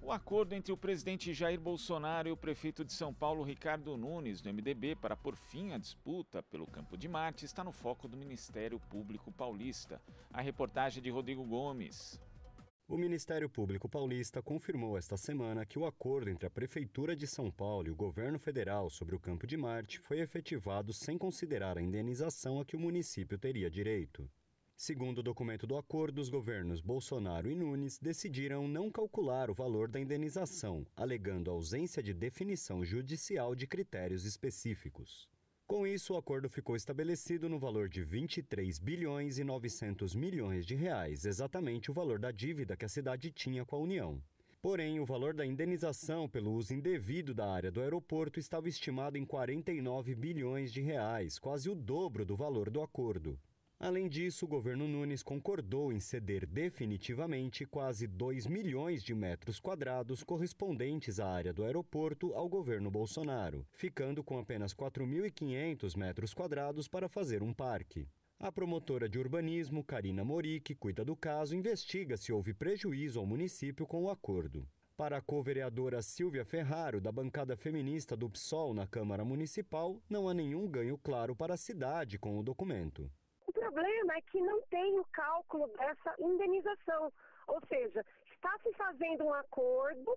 O acordo entre o presidente Jair Bolsonaro e o prefeito de São Paulo, Ricardo Nunes, do MDB, para pôr fim à disputa pelo Campo de Marte, está no foco do Ministério Público Paulista. A reportagem de Rodrigo Gomes. O Ministério Público Paulista confirmou esta semana que o acordo entre a Prefeitura de São Paulo e o governo federal sobre o Campo de Marte foi efetivado sem considerar a indenização a que o município teria direito. Segundo o documento do acordo, os governos Bolsonaro e Nunes decidiram não calcular o valor da indenização, alegando ausência de definição judicial de critérios específicos. Com isso, o acordo ficou estabelecido no valor de 23 bilhões e 900 milhões de reais, exatamente o valor da dívida que a cidade tinha com a União. Porém, o valor da indenização pelo uso indevido da área do aeroporto estava estimado em 49 bilhões de reais, quase o dobro do valor do acordo. Além disso, o governo Nunes concordou em ceder definitivamente quase 2 milhões de metros quadrados correspondentes à área do aeroporto ao governo Bolsonaro, ficando com apenas 4.500 metros quadrados para fazer um parque. A promotora de urbanismo, Karina Mori, que cuida do caso, investiga se houve prejuízo ao município com o acordo. Para a co-vereadora Silvia Ferraro, da bancada feminista do PSOL na Câmara Municipal, não há nenhum ganho claro para a cidade com o documento. O problema é que não tem o cálculo dessa indenização, ou seja, está se fazendo um acordo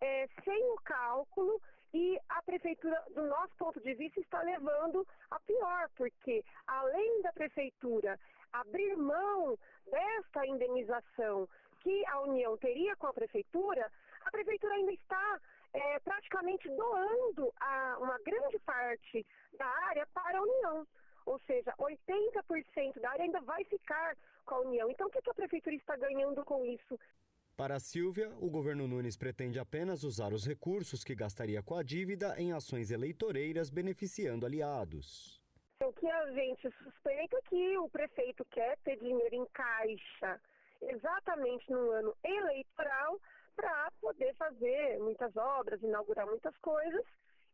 sem o cálculo e a prefeitura, do nosso ponto de vista, está levando a pior, porque além da prefeitura abrir mão desta indenização que a União teria com a prefeitura ainda está praticamente doando uma grande parte da área para a União. Ou seja, 80% da área ainda vai ficar com a União. Então, o que a Prefeitura está ganhando com isso? Para a Silvia, o governo Nunes pretende apenas usar os recursos que gastaria com a dívida em ações eleitoreiras beneficiando aliados. O que a gente suspeita é que o prefeito quer ter dinheiro em caixa exatamente no ano eleitoral para poder fazer muitas obras, inaugurar muitas coisas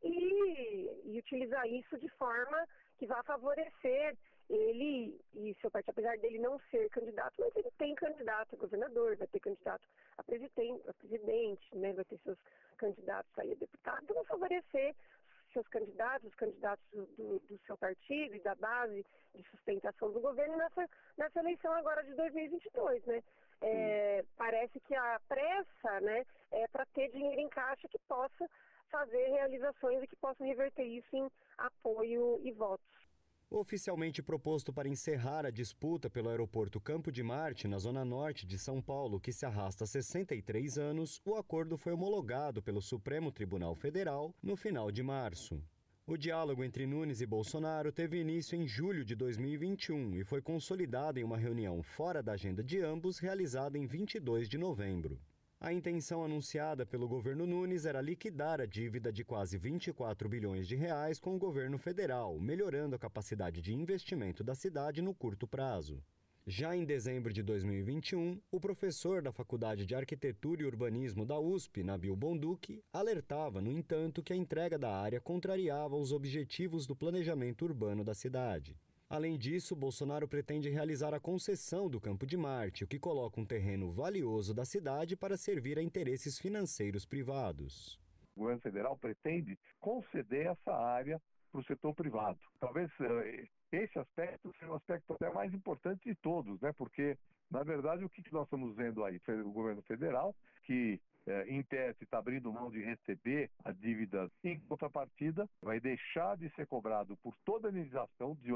e utilizar isso de forma que vai favorecer ele e seu partido, apesar dele não ser candidato, mas ele tem candidato a governador, vai ter candidato a presidente, né, vai ter seus candidatos aí a deputado, então vai favorecer seus candidatos, os candidatos do seu partido e da base de sustentação do governo nessa eleição agora de 2022, né? Parece que a pressa, né, é para ter dinheiro em caixa que possa fazer realizações e que possam reverter isso em apoio e votos. Oficialmente proposto para encerrar a disputa pelo aeroporto Campo de Marte, na zona norte de São Paulo, que se arrasta há 63 anos, o acordo foi homologado pelo Supremo Tribunal Federal no final de março. O diálogo entre Nunes e Bolsonaro teve início em julho de 2021 e foi consolidado em uma reunião fora da agenda de ambos, realizada em 22 de novembro. A intenção anunciada pelo governo Nunes era liquidar a dívida de quase 24 bilhões de reais com o governo federal, melhorando a capacidade de investimento da cidade no curto prazo. Já em dezembro de 2021, o professor da Faculdade de Arquitetura e Urbanismo da USP, Nabil Bonduki, alertava, no entanto, que a entrega da área contrariava os objetivos do planejamento urbano da cidade. Além disso, Bolsonaro pretende realizar a concessão do Campo de Marte, o que coloca um terreno valioso da cidade para servir a interesses financeiros privados. O governo federal pretende conceder essa área para o setor privado. Talvez esse aspecto seja um aspecto até mais importante de todos, né? Porque, na verdade, o que nós estamos vendo aí? O governo federal, que em tese está abrindo mão de receber a dívida em contrapartida, vai deixar de ser cobrado por toda a indenização de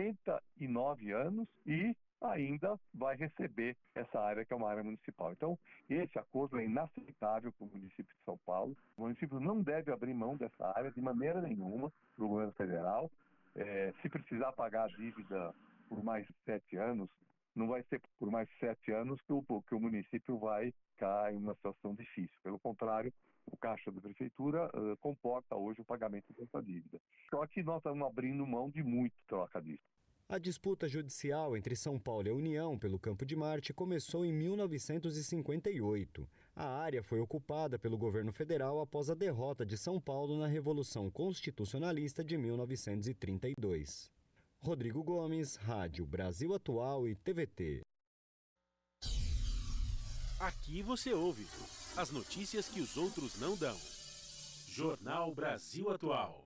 89 anos e ainda vai receber essa área que é uma área municipal. Então, esse acordo é inaceitável para o município de São Paulo. O município não deve abrir mão dessa área de maneira nenhuma para o governo federal. Se precisar pagar a dívida por mais 7 anos, não vai ser por mais 7 anos que o município vai ficar em uma situação difícil. Pelo contrário, o caixa da prefeitura comporta hoje o pagamento dessa dívida. Só que nós estamos abrindo mão de muito troca disso. A disputa judicial entre São Paulo e a União pelo Campo de Marte começou em 1958. A área foi ocupada pelo governo federal após a derrota de São Paulo na Revolução Constitucionalista de 1932. Rodrigo Gomes, Rádio Brasil Atual e TVT. Aqui você ouve as notícias que os outros não dão. Jornal Brasil Atual.